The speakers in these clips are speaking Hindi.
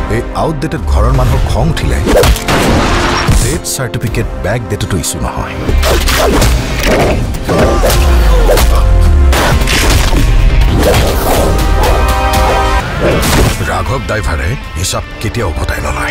এই আউটডেটেড ঘৰৰ মানুহৰ খং উঠিলে ডেথ সাৰ্টিফিকেট বেক ডেটটো ইস্যু নহয়। राघव ड्राइवरे हिसाब केतियाओ उभताई नलय।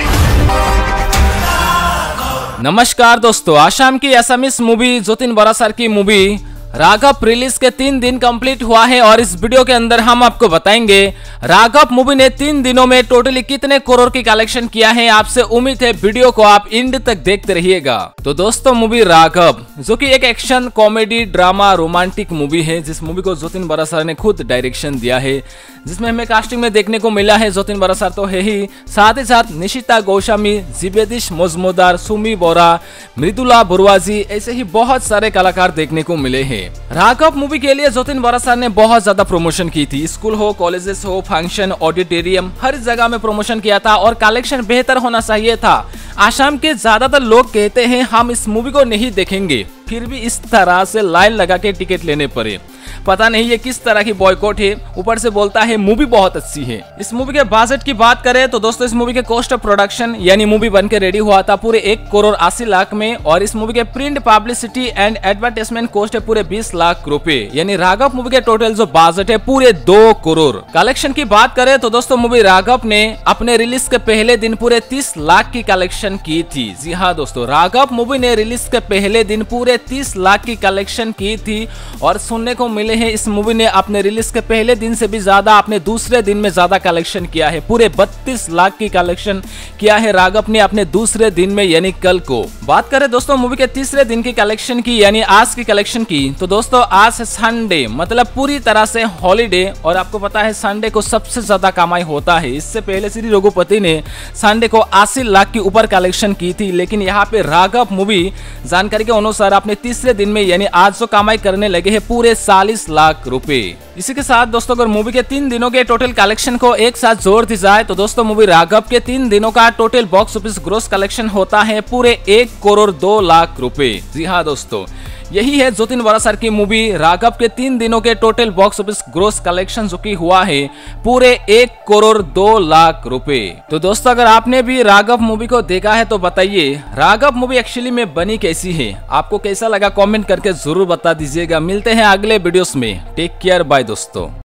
नमस्कार दोस्तों, आसाम की असमीज मूवी जतिन बरासार की मूवी राघव रिलीज के 3 दिन कंप्लीट हुआ है और इस वीडियो के अंदर हम आपको बताएंगे राघव मूवी ने 3 दिनों में टोटली कितने करोड़ की कलेक्शन किया है। आपसे उम्मीद है वीडियो को आप एंड तक देखते रहिएगा। तो दोस्तों, मूवी राघव जो कि एक action comedy drama romantic movie है, जिस मूवी को जतिन बरासार ने खुद डायरेक्शन दिया है, जिसमें हमें कास्टिंग में देखने को मिला है जतिन बरासार तो है ही, साथ ही साथ निशिता गोस्वामी, जिबेदिश मजमुदार, सुमी बोरा, मृदुला बुरवाजी, ऐसे ही बहुत सारे कलाकार देखने को मिले हैं। राघव मूवी के लिए जतिन बरासार ने बहुत ज्यादा प्रमोशन की थी। स्कूल हो, कॉलेजेस हो, फंक्शन, ऑडिटोरियम, हर जगह में प्रमोशन किया था और कलेक्शन बेहतर होना चाहिए था। आसाम के ज्यादातर लोग कहते हैं हम इस मूवी को नहीं देखेंगे, फिर भी इस तरह से लाइन लगा के टिकट लेने पड़े। पता नहीं ये किस तरह की बॉयकॉट है। ऊपर से बोलता है मूवी बहुत अच्छी है। इस मूवी के बजट की बात करें तो दोस्तों, इस मूवी के कॉस्ट ऑफ प्रोडक्शन यानी मूवी बनके रेडी हुआ था पूरे 1 करोड़ 80 लाख में, और इस मूवी के print publicity and advertisement cost है पूरे 20 लाख रुपए। यानी राघव मूवी के टोटल जो बजट है पूरे 2 करोड़। कलेक्शन की बात करें तो दोस्तों, मूवी राघव ने अपने रिलीज के पहले दिन पूरे 30 लाख की कलेक्शन की थी। जी हाँ दोस्तों, राघव मूवी ने रिलीज के पहले दिन पूरे 30 लाख की कलेक्शन की थी और सुनने को मिले हैं इस मूवी ने अपने रिलीज के पहले दिन से भी ज्यादा अपने दूसरे दिन में ज्यादा कलेक्शन किया है। पूरे 32 लाख की कलेक्शन किया है राघव ने अपने दूसरे दिन में, यानी कल को। बात करें दोस्तों मूवी के तीसरे दिन की कलेक्शन की, यानी आज की कलेक्शन की, तो दोस्तों आज है संडे, मतलब पूरी तरह से हॉलीडे, और आपको पता है संडे को सबसे ज्यादा कमाई होता है। इससे पहले श्री रघुपति ने संडे को 80 लाख के ऊपर कलेक्शन की थी, लेकिन यहाँ पे राघव मूवी जानकारी के अनुसार अपने तीसरे दिन में यानी आज जो कमाई करने लगे हैं पूरे 40 लाख रुपए। इसी के साथ दोस्तों, अगर मूवी के 3 दिनों के टोटल कलेक्शन को एक साथ जोड़ दी जाए तो दोस्तों मूवी राघव के 3 दिनों का total box office gross collection होता है पूरे 1 करोड़ 2 लाख रुपए। जी हाँ दोस्तों, यही है जतिन बरासार की मूवी राघव के 3 दिनों के total box office gross collection जो कि हुआ है पूरे 1 करोड़ 2 लाख रुपए। तो दोस्तों, अगर आपने भी राघव मूवी को देखा है तो बताइए राघव मूवी एक्चुअली में बनी कैसी है, आपको कैसा लगा कमेंट करके जरूर बता दीजिएगा। मिलते हैं अगले वीडियोस में। टेक केयर, बाय दोस्तों।